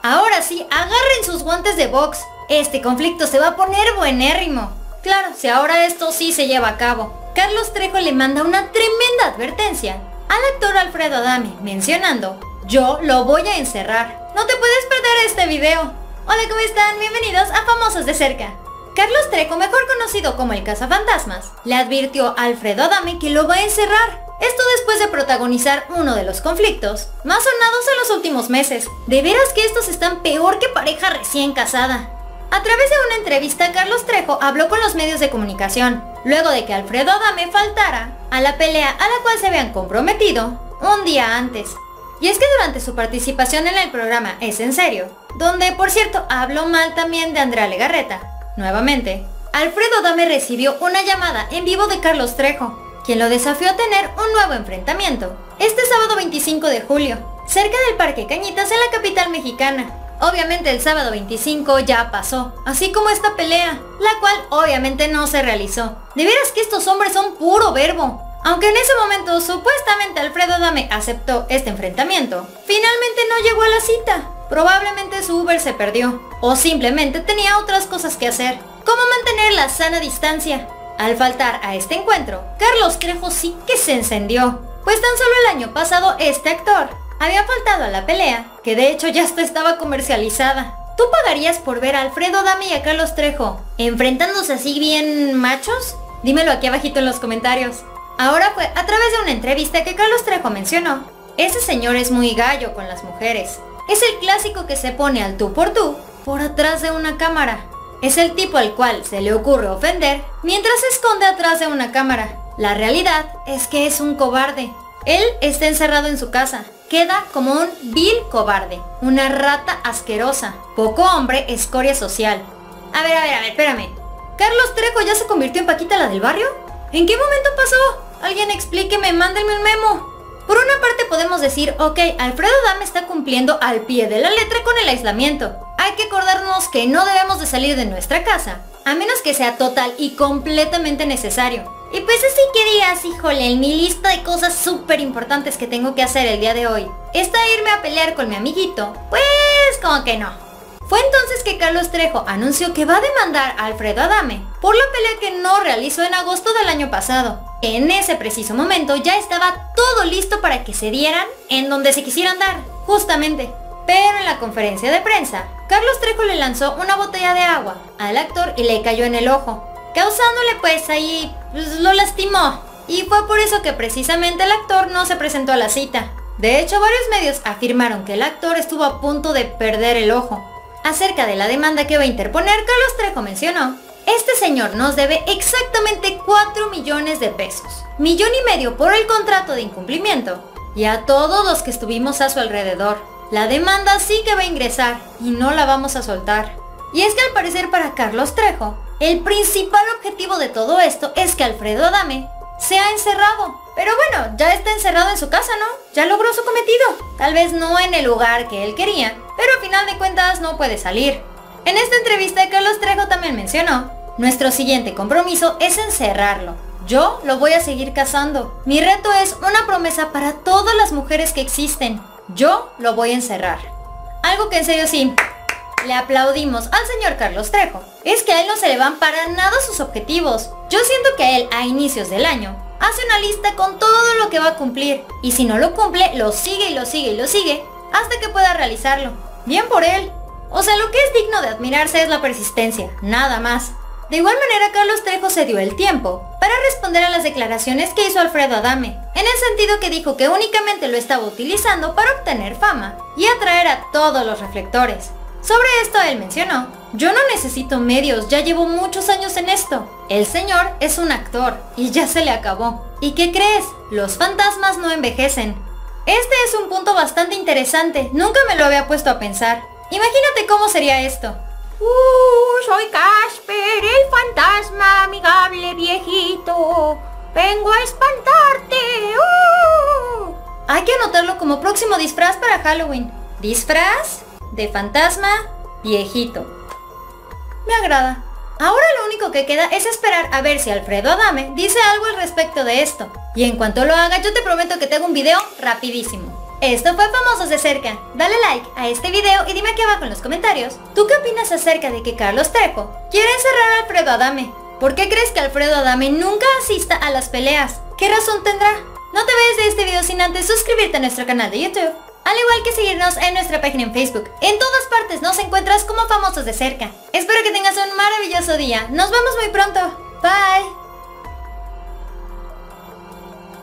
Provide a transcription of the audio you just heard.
Ahora sí, agarren sus guantes de box. Este conflicto se va a poner buenérrimo. Claro, si ahora esto sí se lleva a cabo. Carlos Trejo le manda una tremenda advertencia al actor Alfredo Adame, mencionando: yo lo voy a encerrar. No te puedes perder este video. Hola, ¿cómo están? Bienvenidos a Famosos de Cerca. Carlos Trejo, mejor conocido como el Cazafantasmas, le advirtió a Alfredo Adame que lo va a encerrar. Esto después de protagonizar uno de los conflictos más sonados en los últimos meses. De veras que estos están peor que pareja recién casada. A través de una entrevista, Carlos Trejo habló con los medios de comunicación, luego de que Alfredo Adame faltara a la pelea a la cual se habían comprometido un día antes. Y es que durante su participación en el programa Es en Serio, donde por cierto habló mal también de Andrea Legarreta, nuevamente, Alfredo Adame recibió una llamada en vivo de Carlos Trejo, quien lo desafió a tener un nuevo enfrentamiento, este sábado 25 de julio, cerca del Parque Cañitas en la capital mexicana. Obviamente el sábado 25 ya pasó, así como esta pelea, la cual obviamente no se realizó. De veras que estos hombres son puro verbo. Aunque en ese momento supuestamente Alfredo Adame aceptó este enfrentamiento, finalmente no llegó a la cita. Probablemente su Uber se perdió, o simplemente tenía otras cosas que hacer, como mantener la sana distancia. Al faltar a este encuentro, Carlos Trejo sí que se encendió, pues tan solo el año pasado este actor había faltado a la pelea, que de hecho ya hasta estaba comercializada. ¿Tú pagarías por ver a Alfredo Adame y a Carlos Trejo enfrentándose así bien machos? Dímelo aquí abajito en los comentarios. Ahora fue a través de una entrevista que Carlos Trejo mencionó: ese señor es muy gallo con las mujeres. Es el clásico que se pone al tú por atrás de una cámara. Es el tipo al cual se le ocurre ofender mientras se esconde atrás de una cámara. La realidad es que es un cobarde. Él está encerrado en su casa. Queda como un vil cobarde, una rata asquerosa, poco hombre, escoria social. A ver, espérame. ¿Carlos Trejo ya se convirtió en Paquita la del barrio? ¿En qué momento pasó? Alguien explíqueme, mándenme un memo. Por una parte podemos decir, ok, Alfredo Adame está cumpliendo al pie de la letra con el aislamiento. Hay que acordarnos que no debemos de salir de nuestra casa, a menos que sea total y completamente necesario. Y pues así que digas, híjole, en mi lista de cosas súper importantes que tengo que hacer el día de hoy está irme a pelear con mi amiguito, pues como que no. Fue entonces que Carlos Trejo anunció que va a demandar a Alfredo Adame por la pelea que no realizó en agosto del año pasado. En ese preciso momento ya estaba todo listo para que se dieran en donde se quisieran dar, justamente. Pero en la conferencia de prensa, Carlos Trejo le lanzó una botella de agua al actor y le cayó en el ojo, causándole pues ahí, lo lastimó. Y fue por eso que precisamente el actor no se presentó a la cita. De hecho, varios medios afirmaron que el actor estuvo a punto de perder el ojo. Acerca de la demanda que va a interponer, Carlos Trejo mencionó: este señor nos debe exactamente 4 millones de pesos, 1,5 millones por el contrato de incumplimiento, y a todos los que estuvimos a su alrededor. La demanda sí que va a ingresar y no la vamos a soltar. Y es que al parecer para Carlos Trejo, el principal objetivo de todo esto es que Alfredo Adame sea encerrado. Pero bueno, ya está encerrado en su casa, ¿no? Ya logró su cometido. Tal vez no en el lugar que él quería, pero a final de cuentas no puede salir. En esta entrevista Carlos Trejo también mencionó: nuestro siguiente compromiso es encerrarlo. Yo lo voy a seguir cazando. Mi reto es una promesa para todas las mujeres que existen. Yo lo voy a encerrar. Algo que en serio sí le aplaudimos al señor Carlos Trejo es que a él no se le van para nada sus objetivos. Yo siento que él a inicios del año hace una lista con todo lo que va a cumplir, y si no lo cumple, lo sigue y lo sigue y lo sigue hasta que pueda realizarlo. Bien por él. O sea, lo que es digno de admirarse es la persistencia, nada más. De igual manera, Carlos Trejo se dio el tiempo para responder a las declaraciones que hizo Alfredo Adame, en el sentido que dijo que únicamente lo estaba utilizando para obtener fama y atraer a todos los reflectores. Sobre esto él mencionó: yo no necesito medios, ya llevo muchos años en esto. El señor es un actor y ya se le acabó. ¿Y qué crees? Los fantasmas no envejecen. Este es un punto bastante interesante, nunca me lo había puesto a pensar. Imagínate cómo sería esto. Soy Casper, el fantasma amigable viejito. Vengo a espantarte. Hay que anotarlo como próximo disfraz para Halloween. Disfraz de fantasma viejito. Me agrada. Ahora lo único que queda es esperar a ver si Alfredo Adame dice algo al respecto de esto. Y en cuanto lo haga, yo te prometo que te hago un video rapidísimo. Esto fue Famosos de Cerca. Dale like a este video y dime aquí abajo en los comentarios, ¿tú qué opinas acerca de que Carlos Trejo quiere encerrar a Alfredo Adame? ¿Por qué crees que Alfredo Adame nunca asista a las peleas? ¿Qué razón tendrá? No te vayas de este video sin antes suscribirte a nuestro canal de YouTube, al igual que seguirnos en nuestra página en Facebook. En todas partes nos encuentras como Famosos de Cerca. Espero que tengas un maravilloso día. Nos vemos muy pronto. Bye.